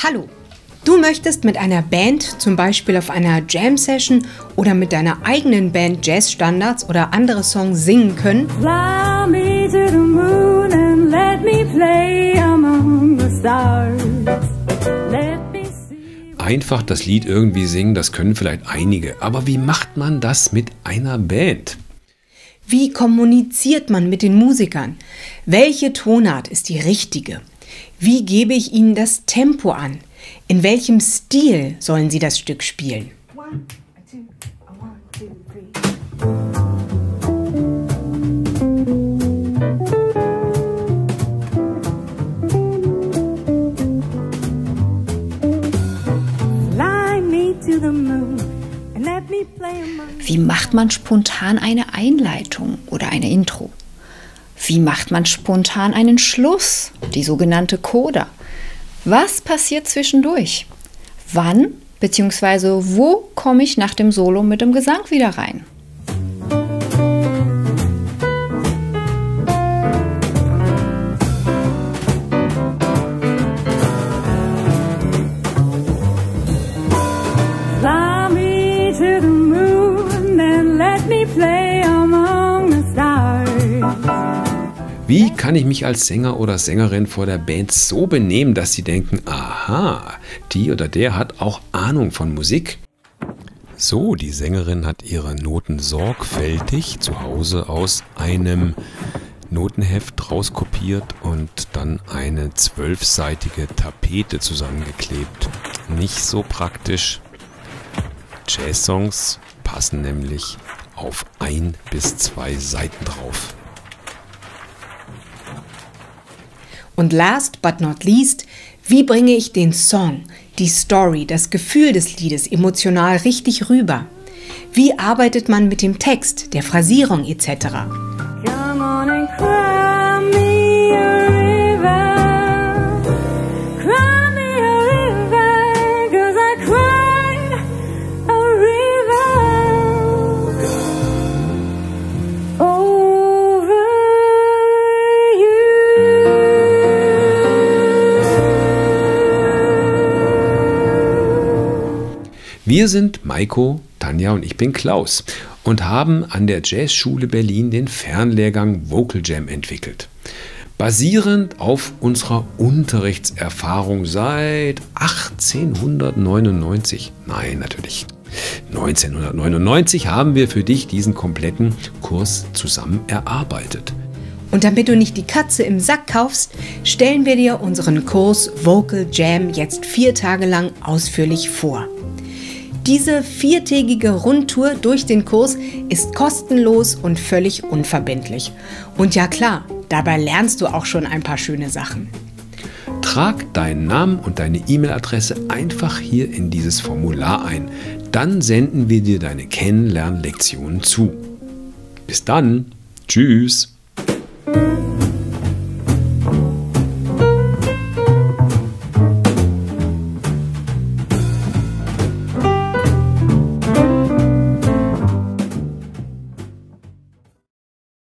Hallo! Du möchtest mit einer Band, zum Beispiel auf einer Jam-Session oder mit deiner eigenen Band Jazzstandards oder andere Songs singen können? Fly me to the moon and let me play among the stars. Let me see. Einfach das Lied irgendwie singen, das können vielleicht einige. Aber wie macht man das mit einer Band? Wie kommuniziert man mit den Musikern? Welche Tonart ist die richtige? Wie gebe ich ihnen das Tempo an? In welchem Stil sollen sie das Stück spielen? Wie macht man spontan eine Einleitung oder eine Intro? Wie macht man spontan einen Schluss, die sogenannte Coda? Was passiert zwischendurch? Wann bzw. wo komme ich nach dem Solo mit dem Gesang wieder rein? Fly me to the moon and let me play among the stars. Wie kann ich mich als Sänger oder Sängerin vor der Band so benehmen, dass sie denken, aha, die oder der hat auch Ahnung von Musik? So, die Sängerin hat ihre Noten sorgfältig zu Hause aus einem Notenheft rauskopiert und dann eine 12-seitige Tapete zusammengeklebt. Nicht so praktisch. Jazzsongs passen nämlich auf 1 bis 2 Seiten drauf. Und last but not least, wie bringe ich den Song, die Story, das Gefühl des Liedes emotional richtig rüber? Wie arbeitet man mit dem Text, der Phrasierung etc.? Come on and cry me a river. Cry me a river, 'cause I cried a river over you. Wir sind Maiko, Tanja und ich bin Klaus und haben an der Jazzschule Berlin den Fernlehrgang Vocal Jam entwickelt. Basierend auf unserer Unterrichtserfahrung seit 1899, nein, natürlich 1999 haben wir für dich diesen kompletten Kurs zusammen erarbeitet. Und damit du nicht die Katze im Sack kaufst, stellen wir dir unseren Kurs Vocal Jam jetzt 4 Tage lang ausführlich vor. Diese 4-tägige Rundtour durch den Kurs ist kostenlos und völlig unverbindlich. Und ja klar, dabei lernst du auch schon ein paar schöne Sachen. Trag deinen Namen und deine E-Mail-Adresse einfach hier in dieses Formular ein. Dann senden wir dir deine Kennenlernlektionen zu. Bis dann. Tschüss.